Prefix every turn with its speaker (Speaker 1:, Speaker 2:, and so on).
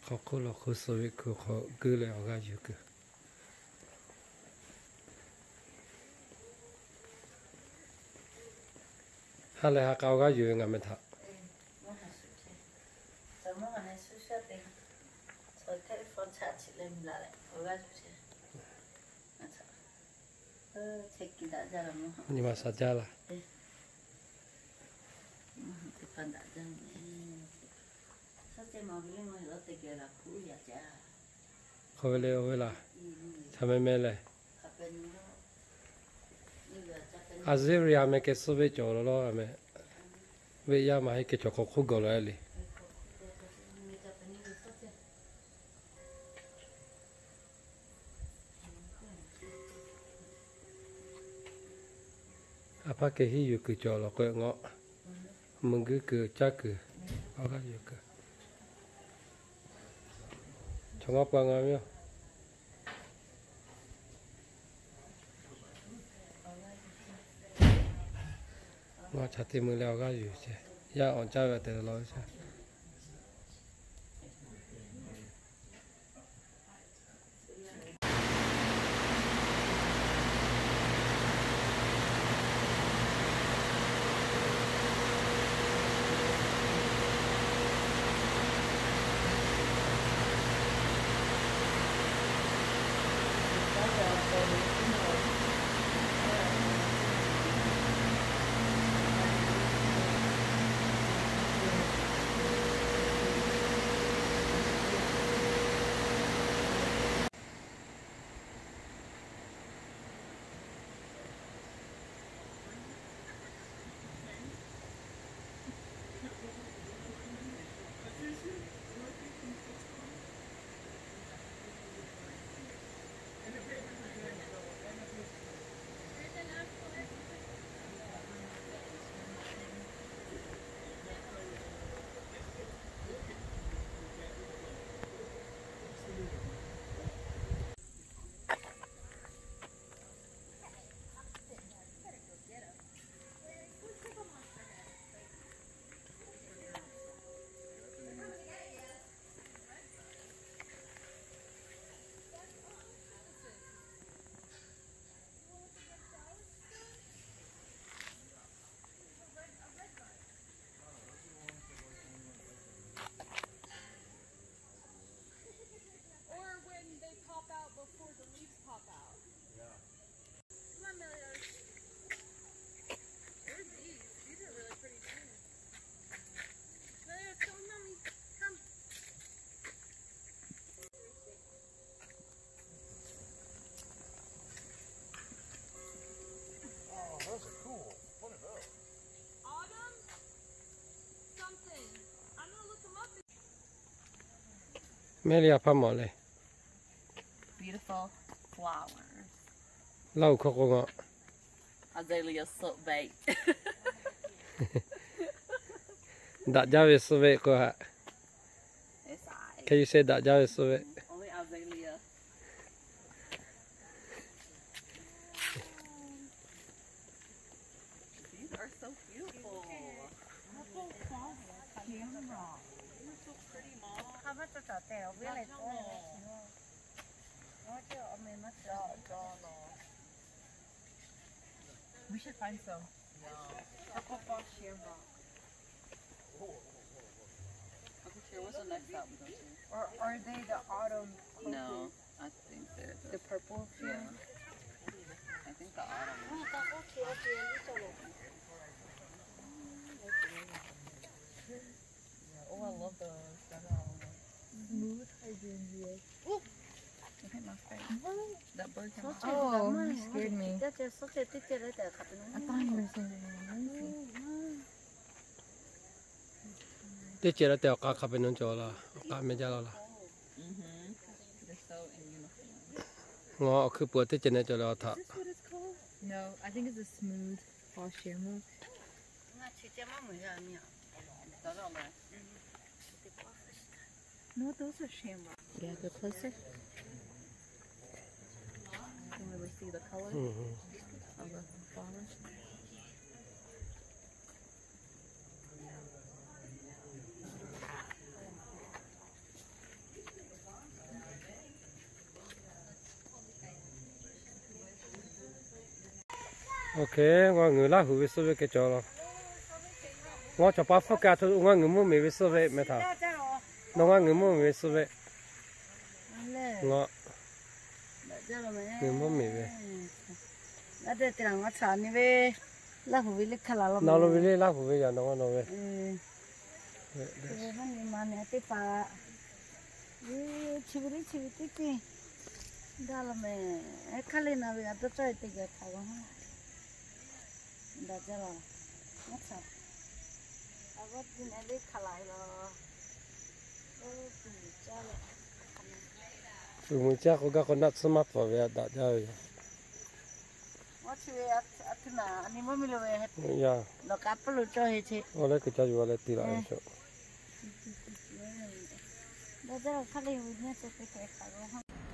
Speaker 1: เขาคู่เราคู่สวิตคู่เขากือเลยเอาก็อยู่กือฮัลโหลฮะเขาก็อยู่ยังไงไม่ทักนี่มาสัจจาละเขาไปเลยเอาเวลาทำไมไม่เลยอาเซียร์ไม่เก็บสวิตจอแล้วอ่ะไม่เวียมาให้เก็บจอเขาคู่กันเลยอาพักเกี่ยอยู่คือจอแล้วก็เงาะมึงคือจักคือเอาก็อยู่คือชงบปังอ่ะมั้ยว่าชัดที่มึงแล้วก็อยู่ใช่ย่าอ่อนเจ้าแบบแต่เราใช่ไม่เรียกพ่อหมอเลย
Speaker 2: Beautiful flowers.
Speaker 1: เล่าเขาก็เงาะ
Speaker 2: Azalea soap bait.
Speaker 1: ดัดเจ้าเวสเวก็ฮะ
Speaker 2: It's alright.
Speaker 1: Can you say ดัดเจ้าเวสเว
Speaker 2: Only azalea. These are so beautiful. You're so pretty, Mom. We should find some. Purple fall shamrock. Okay, sure. What's the next stop we go to?
Speaker 3: Or are they the autumn?
Speaker 2: No, I think they're
Speaker 3: The purple
Speaker 2: yeah. I think the autumn. Oh, I love those.
Speaker 3: Smooth hydrangeas.
Speaker 2: Look at my face. That bird came out.
Speaker 3: Oh, you scared me. I thought you were saying amazing.
Speaker 1: ที่เจอแล้วแต่ก็ขับไปนู่นจอละก็ไม่ใช่แล้วล่ะ
Speaker 2: They're so in uniform.
Speaker 1: งอคือปวดที่เจอในจอแล้วถ้า
Speaker 3: Is this what it's called? No, I think it's a smooth fall shamrock. No, those are shamrock. Yeah, go closer.
Speaker 2: Can we really see the color of the flower?
Speaker 1: ok ngon người lá hủ với số cái chỗ lo ngon cho bắp phao cá thôi ngon người mua mì với số vậy mẹ thảo nó ngon người mua mì với số vậy ngon người mua mì với
Speaker 3: đã để tiền ngắt sản đi về lá hủ với lịch khá là
Speaker 1: nào lo với lá hủ với giờ nó ngon nó với
Speaker 3: mình mà nè tiếp à chiburi kì đó là mẹ khá lên nào về tôi chơi thì cái thằng đó cho là ngắt sản अब दिन अहिले खलाइलो
Speaker 1: Chúng chắc có con nát smart vào về đã chơi.
Speaker 3: Mochi atina ani mo milo we het.
Speaker 1: Ya.
Speaker 3: Lo kaplo cho he che.
Speaker 1: Ole que cha yo le tira eso.
Speaker 3: Da da khali wu ne se te ke khalo.